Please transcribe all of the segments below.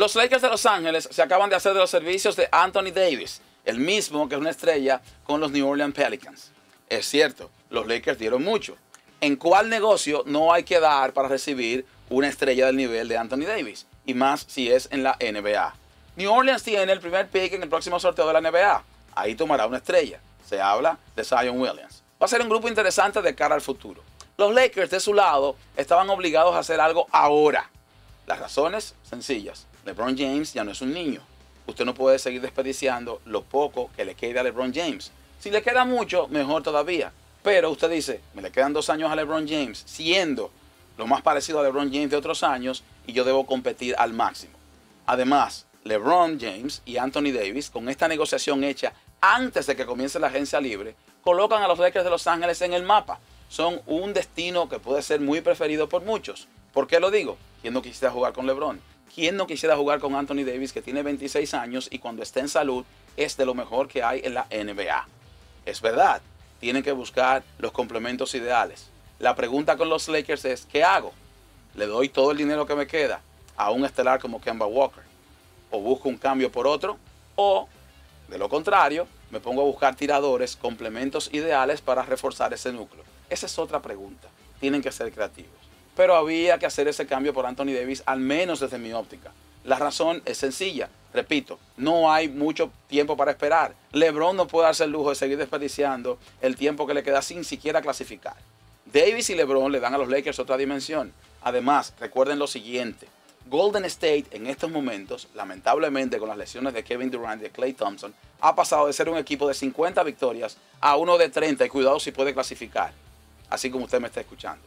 Los Lakers de Los Ángeles se acaban de hacer de los servicios de Anthony Davis, el mismo que es una estrella con los New Orleans Pelicans. Es cierto, los Lakers dieron mucho. ¿En cuál negocio no hay que dar para recibir una estrella del nivel de Anthony Davis? Y más si es en la NBA. New Orleans tiene el primer pick en el próximo sorteo de la NBA. Ahí tomará una estrella. Se habla de Zion Williams. Va a ser un grupo interesante de cara al futuro. Los Lakers, de su lado, estaban obligados a hacer algo ahora. Las razones sencillas. LeBron James ya no es un niño. Usted no puede seguir desperdiciando lo poco que le queda a LeBron James. Si le queda mucho, mejor todavía. Pero usted dice, me le quedan 2 años a LeBron James, siendo lo más parecido a LeBron James de otros años, y yo debo competir al máximo. Además, LeBron James y Anthony Davis, con esta negociación hecha antes de que comience la agencia libre, colocan a los Lakers de Los Ángeles en el mapa. Son un destino que puede ser muy preferido por muchos. ¿Por qué lo digo? ¿Quién no quisiera jugar con LeBron? ¿Quién no quisiera jugar con Anthony Davis, que tiene 26 años y cuando esté en salud es de lo mejor que hay en la NBA? Es verdad, tienen que buscar los complementos ideales. La pregunta con los Lakers es, ¿qué hago? ¿Le doy todo el dinero que me queda a un estelar como Kemba Walker? ¿O busco un cambio por otro? ¿O, de lo contrario, me pongo a buscar tiradores, complementos ideales para reforzar ese núcleo? Esa es otra pregunta. Tienen que ser creativos. Pero había que hacer ese cambio por Anthony Davis, al menos desde mi óptica. La razón es sencilla. Repito, no hay mucho tiempo para esperar. LeBron no puede darse el lujo de seguir desperdiciando el tiempo que le queda sin siquiera clasificar. Davis y LeBron le dan a los Lakers otra dimensión. Además, recuerden lo siguiente. Golden State en estos momentos, lamentablemente con las lesiones de Kevin Durant y de Klay Thompson, ha pasado de ser un equipo de 50 victorias a uno de 30 y cuidado si puede clasificar. Así como usted me está escuchando.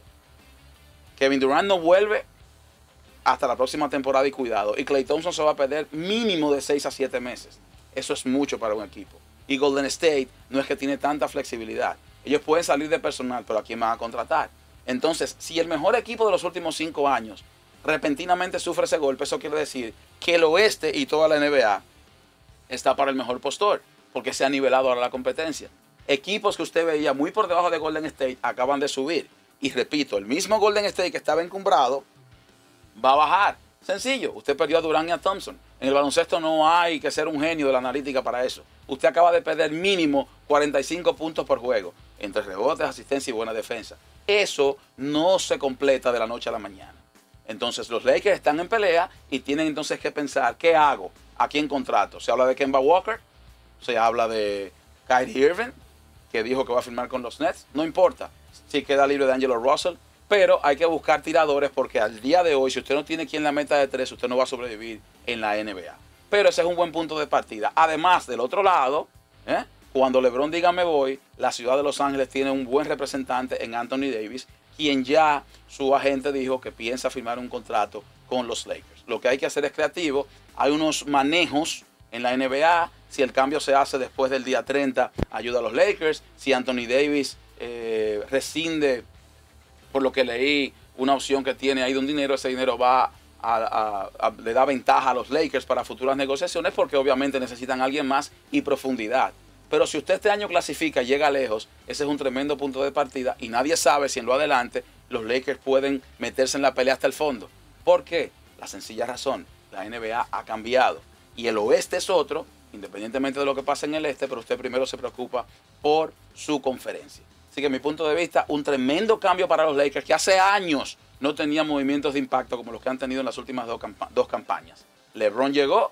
Kevin Durant no vuelve hasta la próxima temporada y cuidado. Y Klay Thompson se va a perder mínimo de 6 a 7 meses. Eso es mucho para un equipo. Y Golden State no es que tiene tanta flexibilidad. Ellos pueden salir de personal, pero ¿a quién van a contratar? Entonces, si el mejor equipo de los últimos 5 años repentinamente sufre ese golpe, eso quiere decir que el oeste y toda la NBA está para el mejor postor, porque se ha nivelado ahora la competencia. Equipos que usted veía muy por debajo de Golden State acaban de subir. Y repito, el mismo Golden State que estaba encumbrado va a bajar. Sencillo, usted perdió a Durant y a Thompson. En el baloncesto no hay que ser un genio de la analítica para eso. Usted acaba de perder mínimo 45 puntos por juego, entre rebotes, asistencia y buena defensa. Eso no se completa de la noche a la mañana. Entonces los Lakers están en pelea y tienen entonces que pensar, ¿qué hago? ¿A quién contrato? Se habla de Kemba Walker, se habla de Kyrie Irving, que dijo que va a firmar con los Nets. No importa si queda libre de D'Angelo Russell, pero hay que buscar tiradores porque al día de hoy, si usted no tiene quien la meta de 3, usted no va a sobrevivir en la NBA. Pero ese es un buen punto de partida. Además, del otro lado, cuando LeBron diga me voy, la ciudad de Los Ángeles tiene un buen representante en Anthony Davis, quien ya su agente dijo que piensa firmar un contrato con los Lakers. Lo que hay que hacer es creativo. Hay unos manejos en la NBA. Si el cambio se hace después del día 30, ayuda a los Lakers. Si Anthony Davis rescinde, por lo que leí, una opción que tiene ahí de un dinero, ese dinero va le da ventaja a los Lakers para futuras negociaciones porque obviamente necesitan a alguien más y profundidad. Pero si usted este año clasifica y llega lejos, ese es un tremendo punto de partida y nadie sabe si en lo adelante los Lakers pueden meterse en la pelea hasta el fondo. ¿Por qué? La sencilla razón, la NBA ha cambiado y el oeste es otro, independientemente de lo que pase en el este, pero usted primero se preocupa por su conferencia. Así que, mi punto de vista, un tremendo cambio para los Lakers que hace años no tenían movimientos de impacto como los que han tenido en las últimas dos campañas. LeBron llegó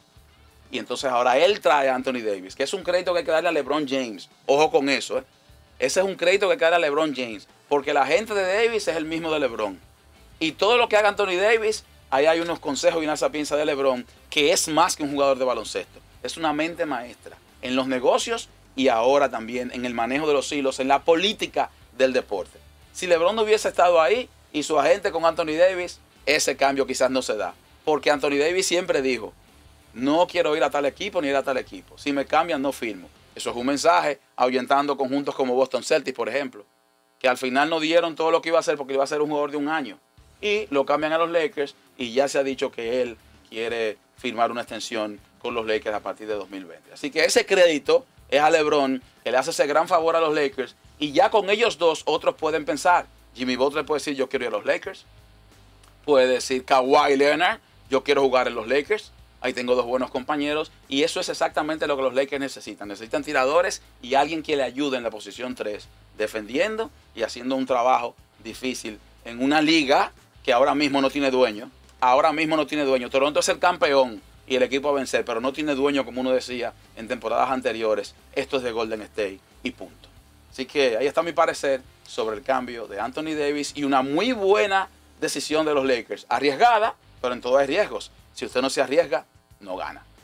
y entonces ahora él trae a Anthony Davis, que es un crédito que hay que darle a LeBron James. Ojo con eso, Ese es un crédito que hay que darle a LeBron James, porque la gente de Davis es el mismo de LeBron. Y todo lo que haga Anthony Davis, ahí hay unos consejos y una sapiencia de LeBron, que es más que un jugador de baloncesto. Es una mente maestra en los negocios y ahora también en el manejo de los hilos, en la política del deporte. Si LeBron no hubiese estado ahí y su agente con Anthony Davis, ese cambio quizás no se da. Porque Anthony Davis siempre dijo, no quiero ir a tal equipo ni ir a tal equipo. Si me cambian, no firmo. Eso es un mensaje ahuyentando conjuntos como Boston Celtics, por ejemplo, que al final no dieron todo lo que iba a hacer porque iba a ser un jugador de un año. Y lo cambian a los Lakers y ya se ha dicho que él quiere firmar una extensión con los Lakers a partir de 2020. Así que ese crédito es a LeBron, que le hace ese gran favor a los Lakers. Y ya con ellos dos, otros pueden pensar. Jimmy Butler puede decir, yo quiero ir a los Lakers. Puede decir Kawhi Leonard, Yo quiero jugar en los Lakers. Ahí tengo dos buenos compañeros. Y eso es exactamente lo que los Lakers necesitan. Necesitan tiradores y alguien que le ayude en la posición 3, defendiendo y haciendo un trabajo difícil en una liga que ahora mismo no tiene dueño. Ahora mismo no tiene dueño. Toronto es el campeón y el equipo a vencer, pero no tiene dueño, como uno decía en temporadas anteriores. Esto es de Golden State y punto. Así que ahí está mi parecer sobre el cambio de Anthony Davis y una muy buena decisión de los Lakers. Arriesgada, pero en todo hay riesgos. Si usted no se arriesga, no gana.